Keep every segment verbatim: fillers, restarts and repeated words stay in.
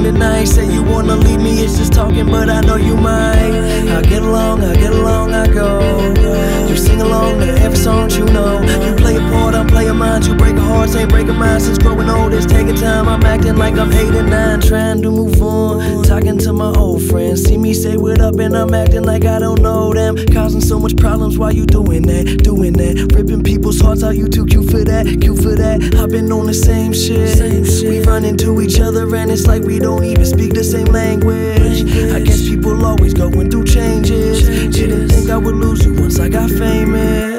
tonight. Say you wanna leave me, it's just talking, but I know you might. I get along, I get along, I go. You sing along to every song you know. You play a part, I'm playing mine. You break a heart, ain't breaking mine. Since growing old, it's taking time. I'm acting like I'm eight and nine, trying to move on. Talking to my old friends, see me say what up, and I'm acting like I don't know them. Causing so much problems while you doing that, doing that. Ripping people's hearts out, you too cute for that, cute for that. I've been on the same shit. Same shit. We run into each other and it's like we don't even speak the same language. I guess people always going through changes. Didn't think I would lose you once I got famous.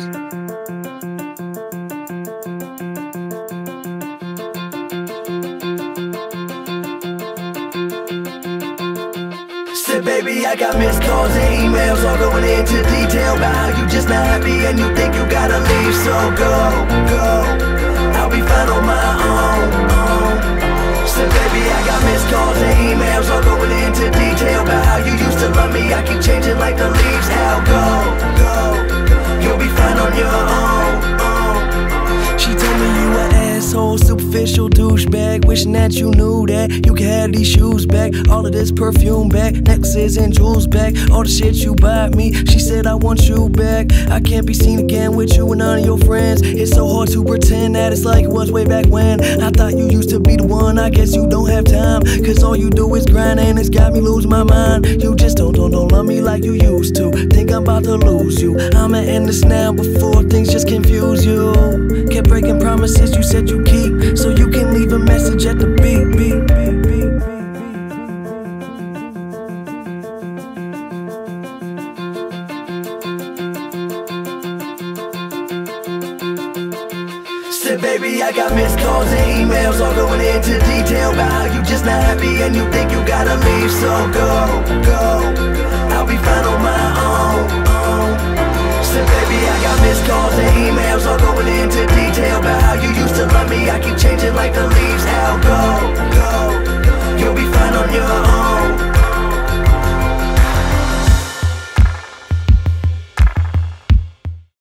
Said, baby, I got missed calls and emails, all going into detail about how you just not happy and you think you gotta leave. So go, go, I'll be fine on my own, own. Said, baby, I got missed calls and emails, all going into detail about how you used to love me. I keep changing like the leaves. How go, go, you'll be fine on your own, own. She told me you an asshole, superficial douchebag, wishing that you knew that you could have these shoes back, all of this perfume back, necklaces and jewels back, all the shit you bought me. She said I want you back. I can't be seen again with you and none of your friends. It's so hard to pretend that it's like it was way back when. I thought you used to be the one. I guess you don't have time, cause all you do is grind and it's got me losing my mind. You just don't, don't, don't love me like you used to. Think I'm about to lose you. I'ma end this now before things just confuse you. Kept breaking promises you said you keep, so you can leave a message at the beep, beep, beep, beep, beep. Said, baby, I got missed calls and emails, all going into detail about how you just not happy and you think you gotta leave. So go, go, I'll be fine on my own, own. Said, baby, I got missed calls and emails,